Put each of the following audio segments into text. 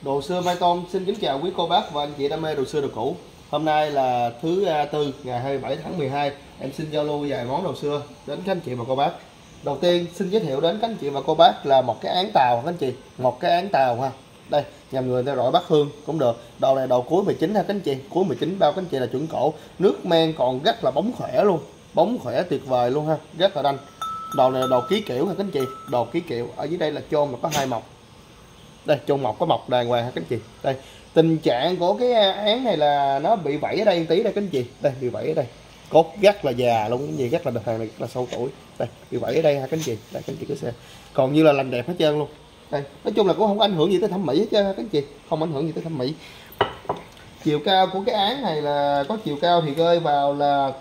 Đồ Xưa Mai Tôn xin kính chào quý cô bác và anh chị đam mê đồ xưa đồ cũ. Hôm nay là thứ tư ngày 27 tháng 12. Em xin giao lưu vài món đồ xưa đến các anh chị và cô bác. Đầu tiên xin giới thiệu đến các anh chị và cô bác là một cái án tàu các anh chị, một cái án tàu ha. Đây, nhằm người ta gọi bát hương cũng được. Đồ này đồ cuối 19 ha các anh chị, cuối 19 bao các anh chị là chuẩn cổ. Nước men còn rất là bóng khỏe luôn, bóng khỏe tuyệt vời luôn ha, rất là đanh. Đồ này là đồ ký kiểu ha các anh chị, đồ ký kiểu. Ở dưới đây là chôn là có 2 mọc. Đây chôn mọc có mọc đàng hoàng ha các anh chị. Đây tình trạng của cái án này là nó bị vảy ở đây một tí đây các anh chị. Đây bị vảy ở đây, cốt rất là già luôn cái gì, rất là hàng này rất là sâu tuổi. Đây bị vảy ở đây ha các anh chị. Đây các anh chị cứ xem, còn như là lành đẹp hết trơn luôn. Đây nói chung là cũng không có ảnh hưởng gì tới thẩm mỹ hết trơn ha các anh chị, không ảnh hưởng gì tới thẩm mỹ. Chiều cao của cái án này là có chiều cao thì rơi vào là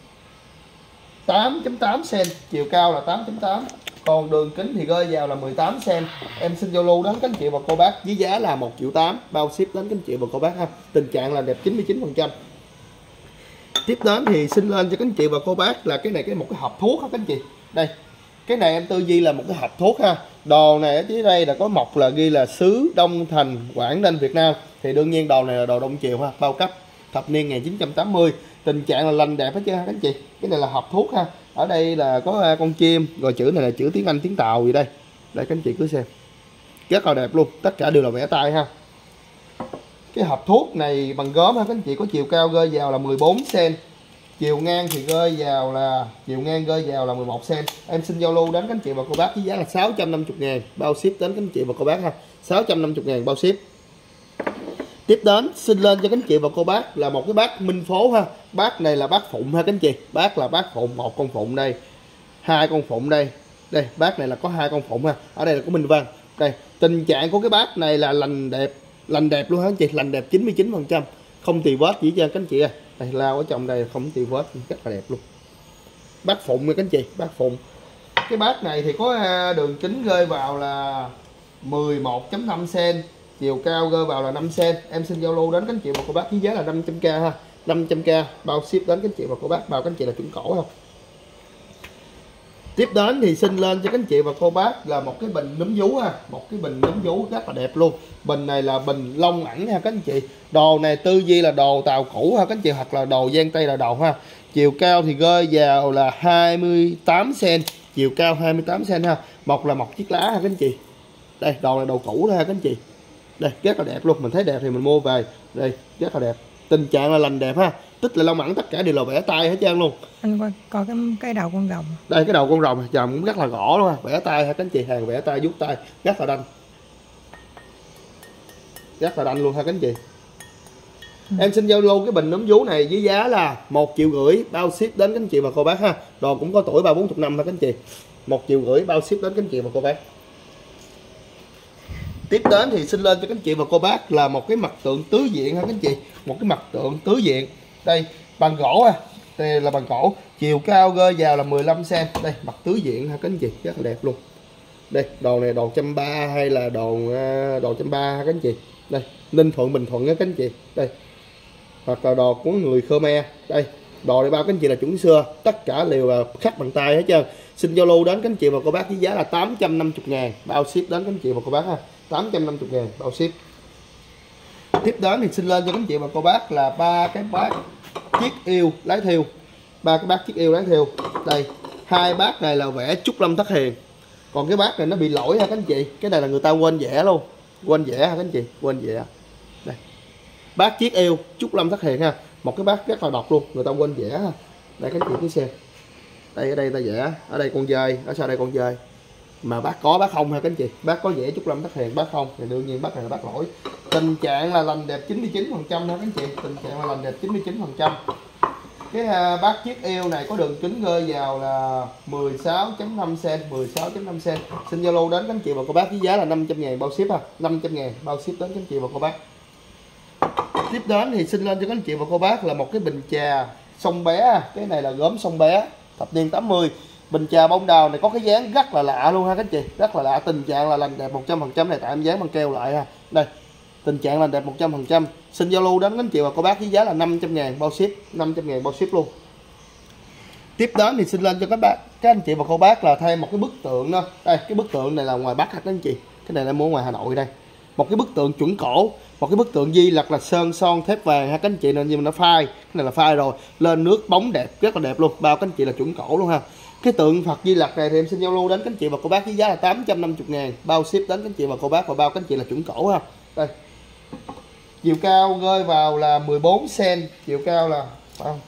8.8 cm, chiều cao là 8.8, còn đường kính thì rơi vào là 18 cm. Em xin giao lưu đến các anh chị và cô bác với giá là 1.8 triệu, bao ship đến các anh chị và cô bác ha. Tình trạng là đẹp 99%. Tiếp đến thì xin lên cho các anh chị và cô bác là cái này một cái hộp thuốc ha các anh chị. Đây cái này em tư duy là một cái hộp thuốc ha. Đồ này ở dưới đây là có mộc là ghi là xứ Đông Thành Quảng Ninh Việt Nam, thì đương nhiên đồ này là đồ Đông Triều ha, bao cấp thập niên 1980. Tình trạng là lành đẹp hết chứ các anh chị. Cái này là hộp thuốc ha. Ở đây là có con chim, rồi chữ này là chữ tiếng Anh tiếng Tàu gì đây. Đây các anh chị cứ xem, rất là đẹp luôn, tất cả đều là vẽ tay ha. Cái hộp thuốc này bằng gốm ha các anh chị, có chiều cao rơi vào là 14 cm, chiều ngang thì rơi vào là 11 cm. Em xin giao lưu đến các anh chị và cô bác với giá là 650.000, bao ship đến các anh chị và cô bác ha. 650.000 bao ship. Tiếp đến xin lên cho các anh chị và cô bác là một cái bát Minh Phố ha. Bát này là bát phụng ha các anh chị. Bát là bát phụng, một con phụng đây, 2 con phụng đây. Đây bát này là có 2 con phụng ha. Ở đây là có minh văn. Đây tình trạng của cái bát này là lành đẹp luôn ha anh chị, lành đẹp 99%, không tì vết gì cho các anh chị à. Đây lao ở trong đây không tì vết, rất là đẹp luôn. Bát phụng nha các anh chị, bát phụng. Cái bát này thì có đường kính rơi vào là 11.5 cm, chiều cao rơi vào là 5 cm. Em xin giao lưu đến các anh chị và cô bác với giá là 500k ha. 500k bao ship đến các anh chị và cô bác, bao các anh chị là chuẩn cổ không. Tiếp đến thì xin lên cho các anh chị và cô bác là một cái bình núm vú ha, một cái bình núm vú rất là đẹp luôn. Bình này là bình lông ẩn ha các anh chị. Đồ này tư duy là đồ tàu cũ ha các anh chị, hoặc là đồ Giang Tây là đồ ha. Chiều cao thì rơi vào là 28 cm, chiều cao 28 cm ha. Một là một chiếc lá ha các anh chị. Đây đồ này đồ cũ đó ha các anh chị. Đây rất là đẹp luôn, mình thấy đẹp thì mình mua về. Đây rất là đẹp, tình trạng là lành đẹp ha, tích là lông ẩn, tất cả đều là vẽ tay hết trơn luôn. Anh coi cái đầu con rồng. Đây cái đầu con rồng chồng cũng rất là gõ luôn ha, vẽ tay ha các anh chị, hàng vẽ tay vuốt tay rất là đanh, rất là đanh luôn ha các anh chị. Em xin giao lưu cái bình núm vú này với giá là 1,5 triệu, bao ship đến các anh chị và cô bác ha. Đồ cũng có tuổi 30-40 năm ha các anh chị. 1,5 triệu bao ship đến các anh chị và cô bác. Tiếp đến thì xin lên cho các anh chị và cô bác là một cái mặt tượng tứ diện ha các anh chị, một cái mặt tượng tứ diện. Đây bằng gỗ ha, đây là bằng gỗ, chiều cao rơi vào là 15 cm. Đây mặt tứ diện ha các anh chị, rất là đẹp luôn. Đây đồ này đồ 130 hay là đồ 130 ha các anh chị. Đây Ninh Thuận Bình Thuận ha các anh chị. Đây hoặc là đồ của người Khmer. Đây đồ này bao các anh chị là chuẩn xưa, tất cả đều là khắc bằng tay hết trơn. Xin giao lưu đến các anh chị và cô bác với giá là 850.000, bao ship đến các anh chị và cô bác ha. 850.000 bao ship. Tiếp đến thì xin lên cho các anh chị và cô bác là 3 cái bát chiếc yêu lái thiêu, 3 cái bát chiếc yêu lái thiêu. Đây 2 bát này là vẽ Trúc Lâm Thất Hiền, còn cái bát này nó bị lỗi ha các anh chị, cái này là người ta quên vẽ luôn, quên vẽ ha các anh chị, quên vẽ. Đây bát chiếc yêu Trúc Lâm Thất Hiền ha, một cái bát rất là độc luôn, người ta quên vẽ ha. Đây các anh chị cứ xem, đây ở đây ta vẽ, ở đây con dơi, ở sau đây con dơi, mà bác có bác không ha các anh chị, bác có vẽ Trúc Lâm Thất Hiền, bác không thì đương nhiên bác này là bác lỗi. Tình trạng là lành đẹp 99% ha các anh chị, tình trạng là lành đẹp 99%. Cái bát chiếc yêu này có đường kính rơi vào là 16.5 cm, 16.5 cm. Xin giao lưu đến các anh chị và cô bác với giá là 500.000 bao ship ha, 500.000 bao ship đến các anh chị và cô bác. Tiếp đến thì xin lên cho các anh chị và cô bác là một cái bình trà sông bé, cái này là gốm sông bé thập niên 80. Bình trà bông đào này có cái dáng rất là lạ luôn ha các anh chị, rất là lạ, tình trạng là lành đẹp 100% này, tại em dán bằng keo lại ha. Đây tình trạng lành đẹp 100%. Xin giao lưu đến các anh chị và cô bác với giá là 500.000 bao ship, 500.000 bao ship luôn. Tiếp đến thì xin lên cho các anh chị và cô bác là thêm một cái bức tượng đó. Đây cái bức tượng này là ngoài Bắc ha các anh chị, cái này là mua ngoài Hà Nội đây. một cái bức tượng chuẩn cổ, một cái bức tượng Di Lặc là sơn son thép vàng ha các anh chị, nên nhưng mà nó phai, cái này là phai rồi, lên nước bóng đẹp, rất là đẹp luôn, bao các anh chị là chuẩn cổ luôn ha. Cái tượng Phật Di Lặc này thì em xin giao lưu đến các anh chị và cô bác với giá là 850.000, bao ship đến các anh chị và cô bác, và bao các anh chị là chuẩn cổ ha. Đây, chiều cao rơi vào là 14 cm, chiều cao là không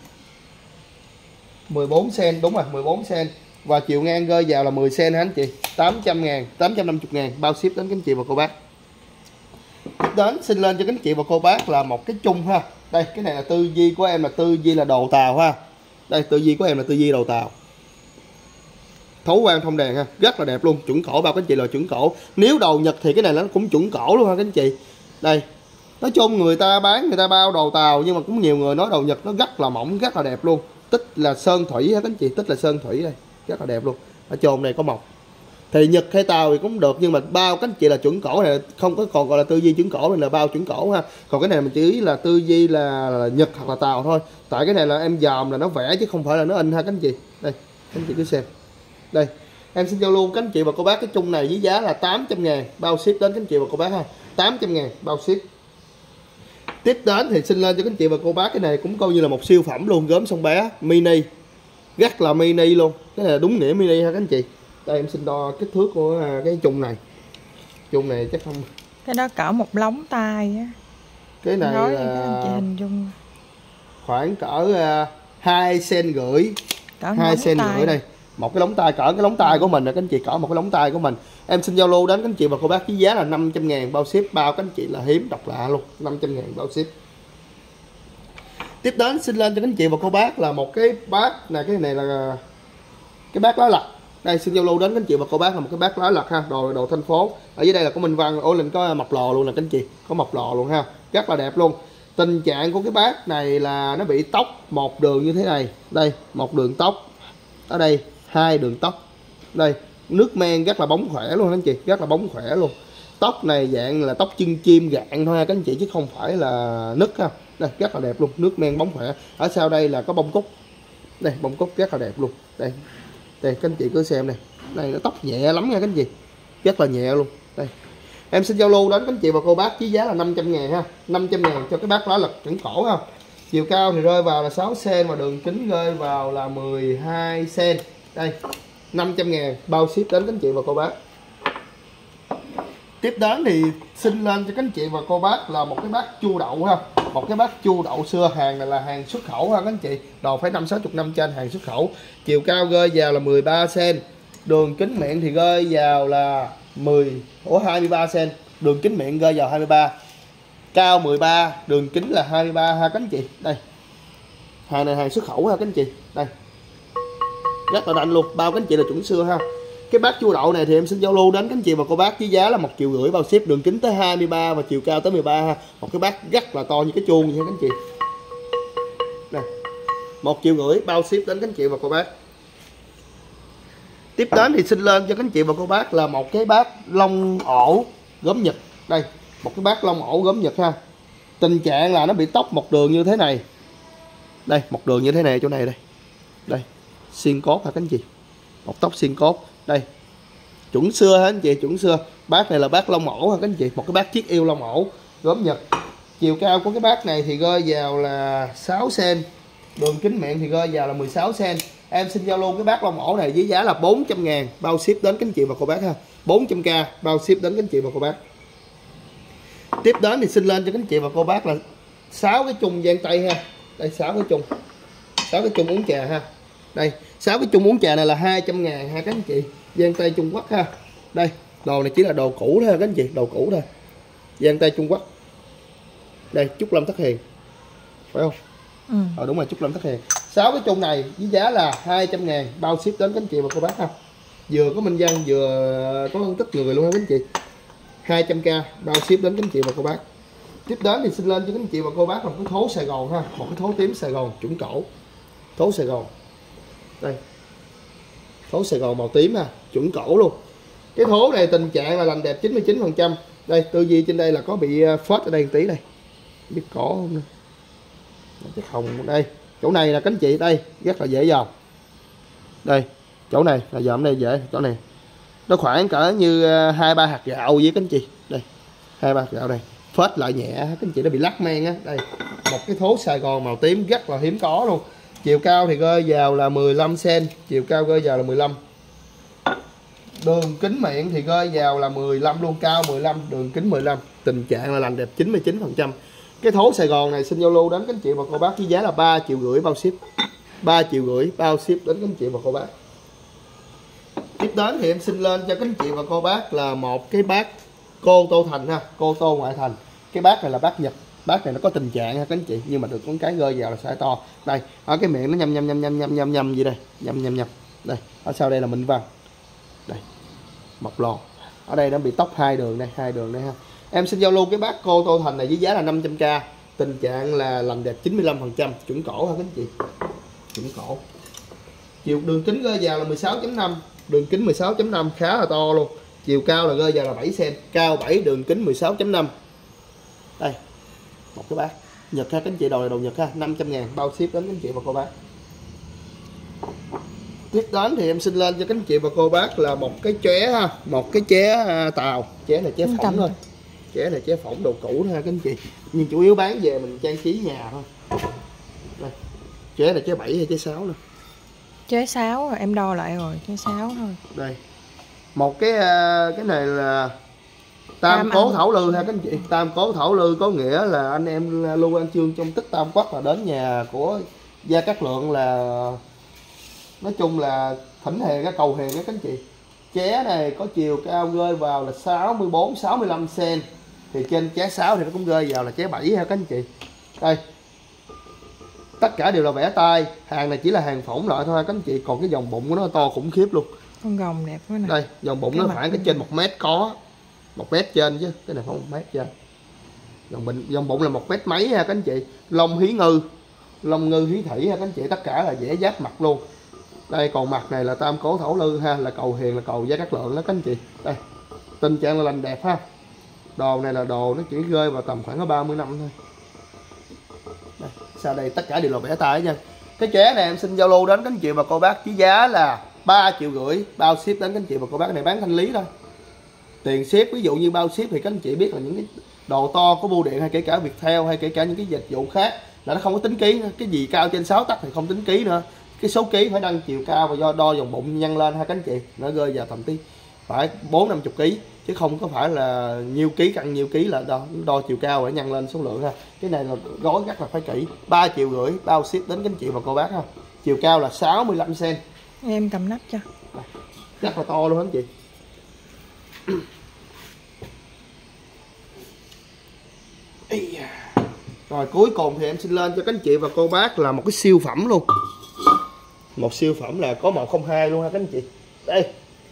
14 cm, đúng rồi 14 cm, và chiều ngang rơi vào là 10 cm hả anh chị. 800.000, 850.000, bao ship đến các anh chị và cô bác. Tiếp đến xin lên cho các anh chị và cô bác là một cái chung ha. Đây, cái này là tư duy của em, là tư duy là đồ tàu ha. Đây, tư duy của em là tư duy đồ tàu, thấu quang thông đèn ha, rất là đẹp luôn, chuẩn cổ, bao các anh chị là chuẩn cổ. Nếu đồ Nhật thì cái này nó cũng chuẩn cổ luôn ha các anh chị. Đây, nói chung người ta bán, người ta bao đồ tàu, nhưng mà cũng nhiều người nói đồ Nhật nó rất là mỏng, rất là đẹp luôn. Tích là sơn thủy ha các anh chị, tích là sơn thủy đây, rất là đẹp luôn. Ở chồn này có mộc, thì Nhật hay tàu thì cũng được, nhưng mà bao các anh chị là chuẩn cổ này, không có còn gọi là tư duy chuẩn cổ, nên là bao chuẩn cổ ha. Còn cái này mình chỉ là tư duy là Nhật hoặc là tàu thôi, tại cái này là em dòm là nó vẽ chứ không phải là nó in ha các anh chị. Đây, các anh chị cứ xem. Đây, em xin giao lưu các anh chị và cô bác cái chung này với giá là 800.000, bao ship đến các anh chị và cô bác ha. 800.000 bao ship. Tiếp đến thì xin lên cho các anh chị và cô bác, cái này cũng coi như là một siêu phẩm luôn, gốm sông bé mini, rất là mini luôn, cái này là đúng nghĩa mini ha các anh chị. Đây em xin đo kích thước của cái chung này. Chung này chắc không, cái đó cỡ một lóng tay á. cái này nói là các anh chị hình dung khoảng cỡ 2 cm rưỡi, cỡ 2 cm rưỡi đây, một cái lóng tay, cỡ cái lóng tay của mình nè các anh chị, cỡ một cái lóng tay của mình. Em xin giao lưu đến các anh chị và cô bác với giá là 500.000, bao ship, bao các anh chị là hiếm độc lạ luôn, 500.000 bao ship. Tiếp đến xin lên cho các anh chị và cô bác là một cái bát này, cái này là cái bát lá lật. Đây xin giao lưu đến các anh chị và cô bác là một cái bát lá lật ha, đồ thành phố. Ở dưới đây là có minh văn, ổ lên có mọc lò luôn nè các anh chị, có mọc lò luôn ha, rất là đẹp luôn. Tình trạng của cái bát này là nó bị tóc một đường như thế này, đây một đường tóc, ở đây hai đường tóc, đây nước men rất là bóng khỏe luôn các anh chị, rất là bóng khỏe luôn. Tóc này dạng là tóc chân chim gạn thôi ha các anh chị, chứ không phải là nứt ha. Đây rất là đẹp luôn, nước men bóng khỏe. Ở sau đây là có bông cúc, đây bông cúc rất là đẹp luôn. Đây, đây các anh chị cứ xem này, đây nó tóc nhẹ lắm nha các anh chị, rất là nhẹ luôn. Đây em xin giao lưu đến các anh chị và cô bác với giá là 500.000 ha, 500.000 cho cái bát lá lật chuẩn cổ ha. Chiều cao thì rơi vào là 6 cm và đường kính rơi vào là 12 cm. Đây 500.000 bao ship đến các anh chị và cô bác. Tiếp đến thì xin lên cho các anh chị và cô bác là một cái bát chu đậu ha, một cái bát chu đậu xưa, hàng này là hàng xuất khẩu ha các anh chị, đồ phải 50-60 năm trên, hàng xuất khẩu. Chiều cao rơi vào là 13 cm, đường kính miệng thì rơi vào là 23 cm, đường kính miệng rơi vào 23, cao 13, đường kính là 23 ha các anh chị. Đây hàng này hàng xuất khẩu ha các anh chị, đây rất là đanh luôn, bao các anh chị là chuẩn xưa ha. Cái bát chu đậu này thì em xin giao lưu đến các anh chị và cô bác với giá là 1,5 triệu bao ship, đường kính tới 23 và chiều cao tới 13 ha. Một cái bát rất là to như cái chuông vậy các anh chị. Đây 1,5 triệu bao ship đến các anh chị và cô bác. Tiếp đến thì xin lên cho các anh chị và cô bác là một cái bát lông ổ gốm Nhật. Đây một cái bát lông ổ gốm Nhật ha. Tình trạng là nó bị tóc một đường như thế này, đây một đường như thế này chỗ này, đây đây xiên cốt ha các anh chị, một tóc xiên cốt, đây chuẩn xưa hả anh chị, chuẩn xưa. Bát này là bát lông ổ hả các anh chị, một cái bát chiếc yêu lông ổ gốm Nhật. Chiều cao của cái bát này thì rơi vào là 6 cm, đường kính miệng thì rơi vào là 16 cm. Em xin giao lưu cái bát lông ổ này với giá là 400.000, bao ship đến các anh chị và cô bác ha, 400k bao ship đến các anh chị và cô bác. Tiếp đến thì xin lên cho các anh chị và cô bác là 6 cái chung giang tay ha. Đây 6 cái chung, 6 cái chung uống trà ha. Đây 6 cái chung uống trà này là 200.000 ha các anh chị, giang tay Trung Quốc ha. Đây đồ này chỉ là đồ cũ thôi các anh chị, đồ cũ thôi, giang tay Trung Quốc. Đây Trúc Lâm Thất Hiền phải không? Đúng rồi, Trúc Lâm Thất Hiền. 6 cái chung này với giá là 200.000, bao ship đến các anh chị và cô bác ha. Vừa có minh văn vừa có phân tích người luôn ha các anh chị. 200k bao ship đến các anh chị và cô bác. Tiếp đến thì xin lên cho các anh chị và cô bác một cái thố Sài Gòn ha, một cái thố tím Sài Gòn chuẩn cổ, thố Sài Gòn. Đây thố Sài Gòn màu tím ha, chuẩn cổ luôn. Cái thố này tình trạng là làm đẹp 99%. Đây tư duy trên đây là có bị phết ở đây một tí, đây biết cỏ không nè, chắc hồng. Đây chỗ này là các anh chị, đây rất là dễ dòm. Đây chỗ này là dòm đây dễ, chỗ này nó khoảng cỡ như 2-3 hạt gạo với các anh chị. Đây 2 ba gạo đây, phết lại nhẹ các anh chị, nó bị lắc men á. Đây, một cái thố Sài Gòn màu tím rất là hiếm có luôn. Chiều cao thì rơi vào là 15 cm, chiều cao rơi vào là 15. Đường kính miệng thì rơi vào là 15 luôn, cao 15, đường kính 15. Tình trạng là lành đẹp 99%. Cái thố Sài Gòn này xin giao lưu đến các anh chị và cô bác với giá là 3,5 triệu bao ship. 3,5 triệu bao ship đến các anh chị và cô bác. Tiếp đến thì em xin lên cho các anh chị và cô bác là một cái bát cô tô thành ha, cô tô ngoại thành. Cái bát này là bát Nhật, bát này nó có tình trạng ha các anh chị, nhưng mà được con cái rơi vào là size to. Đây, ở cái miệng nó nhâm gì đây, nhâm. Đây, ở sau đây là minh văn. Đây, mọc lò. Ở đây nó bị tóc 2 đường đây, 2 đường đây ha. Em xin giao lưu cái bát cô tô thành này với giá là 500k. Tình trạng là làm đẹp 95%, chuẩn cổ ha các anh chị. Chuẩn cổ. Chiều đường kính rơi vào là 16.5, đường kính 16.5 khá là to luôn. Chiều cao là rơi vào là 7 cm, cao 7, đường kính 16.5. Đây, một cái bát Nhật ha các anh chị, đồ này đồ Nhật ha, 500.000 bao ship đến các anh chị và cô bác. Tiếp đến thì em xin lên cho các anh chị và cô bác là một cái chén ha, một cái chén tàu. Chén này chén phỏng thôi, chén này chén phỏng đồ cũ ha các anh chị, nhưng chủ yếu bán về mình trang trí nhà thôi. Đây, chén này chén 7 hay chén 6 nè, chế 6 rồi, em đo lại rồi, chế 6 thôi. Đây, một cái này là tam cố thảo lư ha các anh chị. Tam cố thảo lư có nghĩa là anh em Lưu An Chương trong tích Tam Quốc là đến nhà của Gia Cát Lượng, là nói chung là thỉnh hèn cái cầu hèn các anh chị. Ché này có chiều cao rơi vào là 64-65 cm, thì trên ché 6 thì nó cũng rơi vào là ché 7 ha các anh chị. Đây, tất cả đều là vẽ tay, hàng này chỉ là hàng phỏng lại thôi các anh chị, còn cái vòng bụng của nó to khủng khiếp luôn. Con gồng đẹp quá nè. Đây, vòng bụng nó khoảng cái trên 1 mét, có 1 mét trên chứ, cái này không 1 mét trên. Vòng bụng là 1 mét mấy ha các anh chị. Lông hí ngư, lông ngư hí thủy ha các anh chị, tất cả là vẽ giáp mặt luôn. Đây, còn mặt này là tam cố thổ lư ha, là cầu hiền, là cầu Gia Cát Lượng đó các anh chị. Đây, tình trạng là lành đẹp ha. Đồ này là đồ nó chỉ rơi vào tầm khoảng có 30 năm thôi. Đây, sau đây tất cả đều là vẽ tay nha. Cái ché này em xin giao lưu đến các anh chị và cô bác với giá là 3,5 triệu bao ship đến các anh chị và cô bác. Cái này bán thanh lý thôi, tiền ship. Ví dụ như bao ship thì các anh chị biết là những cái đồ to của bưu điện hay kể cả Viettel hay kể cả những cái dịch vụ khác là nó không có tính ký nữa. Cái gì cao trên 6 tấc thì không tính ký nữa, cái số ký phải đăng chiều cao và do đo vòng bụng nhân lên ha các anh chị, nó rơi vào tầm tí phải 4-50 kg, chứ không có phải là nhiêu ký cân nhiêu ký là đo chiều cao để nhân lên số lượng ha. Cái này là gói rất là phải kỹ. 3,5 triệu bao ship đến các anh chị và cô bác ha. Chiều cao là 65 cm. Em cầm nắp cho. Rất là to luôn anh chị. Rồi cuối cùng thì em xin lên cho các anh chị và cô bác là một cái siêu phẩm luôn. Một siêu phẩm là có 102 luôn ha các anh chị. Đây,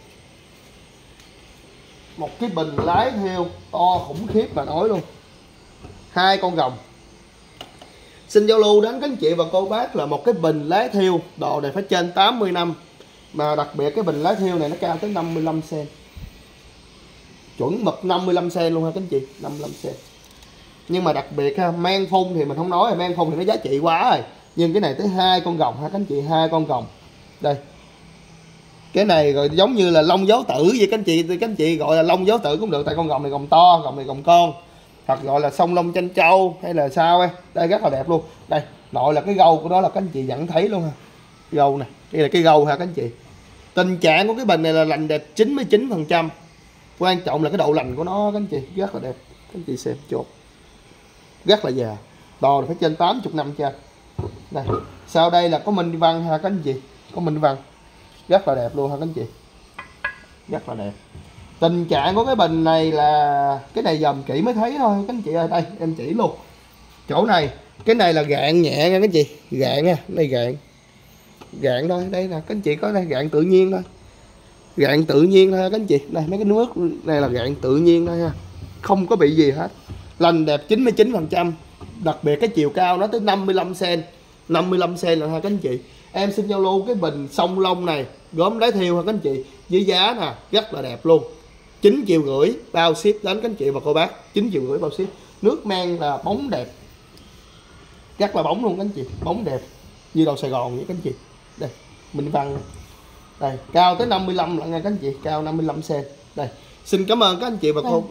một cái bình lái theo to khủng khiếp mà nói luôn, 2 con rồng. Xin giao lưu đến các anh chị và cô bác là một cái bình lái thiêu, độ này phải trên 80 năm, mà đặc biệt cái bình lái thiêu này nó cao tới 55 cm, chuẩn mực 55 cm luôn ha các anh chị, 55 cm. Nhưng mà đặc biệt ha, men phun thì mình không nói, men phun thì nó giá trị quá rồi, nhưng cái này tới 2 con rồng ha các anh chị, 2 con rồng. Đây, cái này rồi giống như là lông dấu tử vậy các anh chị gọi là lông dấu tử cũng được, tại con rồng này rồng to, rồng này rồng con, hoặc gọi là sông lông tranh châu hay là sao ấy. Đây rất là đẹp luôn. Đây, nội là cái gâu của nó là các anh chị vẫn thấy luôn ha, gâu nè, đây là cái gâu ha các anh chị. Tình trạng của cái bình này là lành đẹp 99%, quan trọng là cái độ lành của nó các anh chị, rất là đẹp. Các anh chị xem chốt, rất là già, đồ phải trên 80 năm chưa. Đây, sau đây là có minh văn ha các anh chị, có minh văn rất là đẹp luôn ha các anh chị, rất là đẹp. Tình trạng của cái bình này là cái này dòm kỹ mới thấy thôi các anh chị ơi. Đây em chỉ luôn chỗ này, cái này là gạn nhẹ nha các anh chị, gạn nha, đây gạn thôi, đây nè các anh chị, có đây gạn tự nhiên thôi, gạn tự nhiên thôi các anh chị. Đây mấy cái nước này là gạn tự nhiên thôi ha, không có bị gì hết, lành đẹp 99%. Đặc biệt cái chiều cao nó tới 55 cm, 55 cm là ha các anh chị. Em xin giao lưu cái bình sông lông này gốm đá thiêu ha các anh chị, với giá nè rất là đẹp luôn, 9,5 triệu bao ship đến các anh chị và cô bác, 9,5 triệu bao ship. Nước men là bóng đẹp, rất là bóng luôn các anh chị, bóng đẹp như đầu Sài Gòn vậy các anh chị. Đây minh văn, đây cao tới 55 là nha các anh chị, cao 55 cm. Đây, xin cảm ơn các anh chị và cô.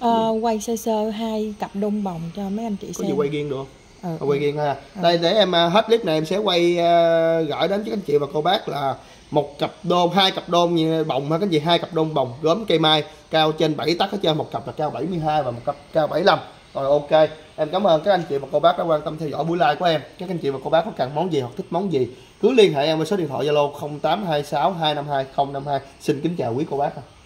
Quay sơ sơ 2 cặp đôn bồng cho mấy anh chị Có xem. gì quay riêng được không? Ừ. Quay riêng ha. Đây để em hết clip này em sẽ quay gửi đến các anh chị và cô bác là một cặp đôn, 2 cặp đôn như bồng ha các anh chị, 2 cặp đôn bồng gốm cây mai cao trên 7 tấc hết trơn, một cặp là cao 72 và một cặp cao 75. Rồi ok, em cảm ơn các anh chị và cô bác đã quan tâm theo dõi buổi live của em. Các anh chị và cô bác có cần món gì hoặc thích món gì cứ liên hệ em với số điện thoại Zalo 0826 252 052. Xin kính chào quý cô bác.